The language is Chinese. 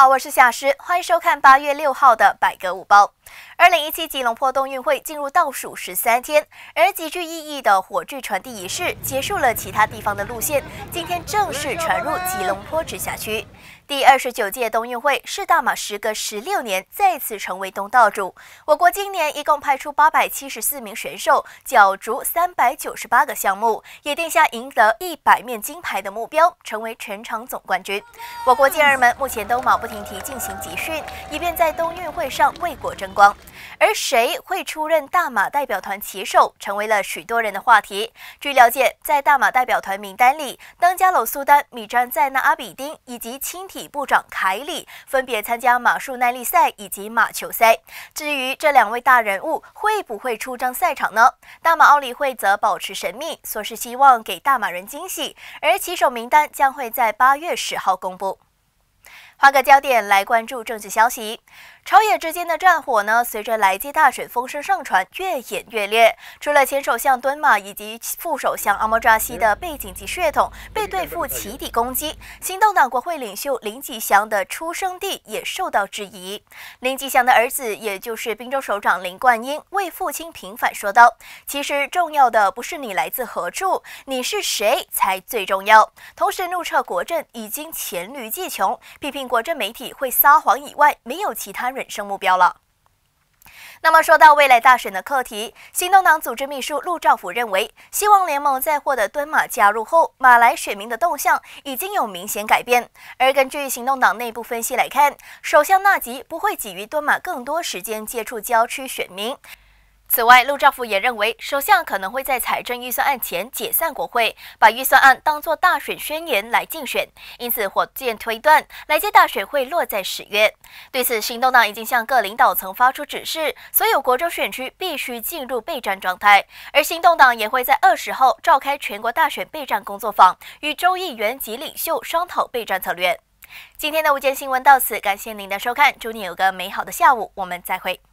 好，我是夏诗，欢迎收看8月6号的百个午报。2017吉隆坡冬运会进入倒数13天，而极具意义的火炬传递仪式结束了其他地方的路线，今天正式传入吉隆坡直辖区。第29届冬运会是大马时隔16年再次成为东道主。我国今年一共派出874名选手，角逐398个项目，也定下赢得100面金牌的目标，成为全场总冠军。我国健儿们目前都马不停蹄进行集训，以便在冬运会上为国争光。而谁会出任大马代表团旗手，成为了许多人的话题。据了解，在大马代表团名单里，登加楼苏丹、米詹在那阿比丁以及轻体部长凯里分别参加马术耐力赛以及马球赛。至于这2位大人物会不会出征赛场呢？大马奥理会则保持神秘，说是希望给大马人惊喜，而旗手名单将会在8月10号公布。换个焦点来关注政治消息，朝野之间的战火呢，随着来届大选风声上传，越演越烈。除了前首相敦马以及副首相阿莫扎西的背景及血统被对付起底攻击，行动党国会领袖林吉祥的出生地也受到质疑。林吉祥的儿子，也就是宾州首长林冠英，为父亲平反说道：“其实重要的不是你来自何处，你是谁才最重要。”同时怒斥国阵已经黔驴技穷，批评国阵媒体会撒谎以外，没有其他人生目标了。那么说到未来大选的课题，行动党组织秘书陆兆福认为，希望联盟在获得敦马加入后，马来选民的动向已经有明显改变。而根据行动党内部分析来看，首相纳吉不会给予敦马更多时间接触郊区选民。此外，陆兆福也认为，首相可能会在财政预算案前解散国会，把预算案当作大选宣言来竞选，因此火箭推断来届大选会落在10月。对此，行动党已经向各领导层发出指示，所有国州选区必须进入备战状态，而行动党也会在20号召开全国大选备战工作坊，与州议员及领袖商讨备战策略。今天的午间新闻到此，感谢您的收看，祝您有个美好的下午，我们再会。